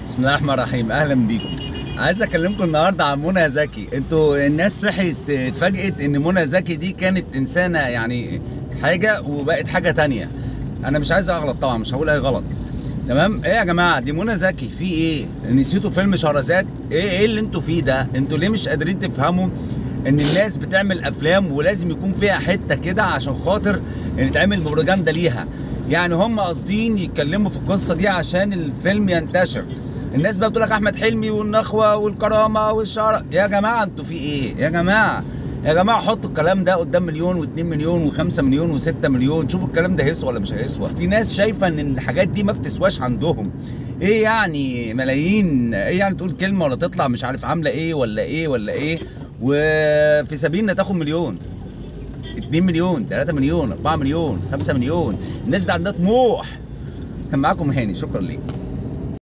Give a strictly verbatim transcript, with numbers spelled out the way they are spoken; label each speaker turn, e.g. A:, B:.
A: بسم الله الرحمن الرحيم، اهلا بيكم. عايز اكلمكم النهارده عن منى زكي. انتوا الناس صحيت اتفاجئت ان منى زكي دي كانت انسانه يعني حاجه وبقت حاجه تانية. انا مش عايز اغلط طبعا، مش هقول اي غلط. تمام؟ ايه يا جماعه، دي منى زكي في ايه؟ نسيتوا فيلم شهرزاد؟ ايه ايه اللي انتوا فيه ده؟ انتوا ليه مش قادرين تفهموا ان الناس بتعمل افلام ولازم يكون فيها حته كده عشان خاطر ان تعمل بروباجندا ليها؟ يعني هم قاصدين يتكلموا في القصه دي عشان الفيلم ينتشر. الناس بقى بتقول لك احمد حلمي والنخوه والكرامه والشعر. يا جماعه انتوا في ايه؟ يا جماعه يا جماعه حطوا الكلام ده قدام مليون واتنين مليون وخمسة مليون وستة مليون، شوفوا الكلام ده هيسوى ولا مش هيسوى. في ناس شايفه ان الحاجات دي ما بتسواش عندهم. ايه يعني ملايين؟ ايه يعني تقول كلمه ولا تطلع مش عارف عامله ايه ولا ايه ولا ايه، وفي سبيل تاخد مليون اتنين مليون تلاتة مليون اربعة مليون خمسة مليون. الناس دي عندها طموح. كان معاكم هاني، شكرا ليكم.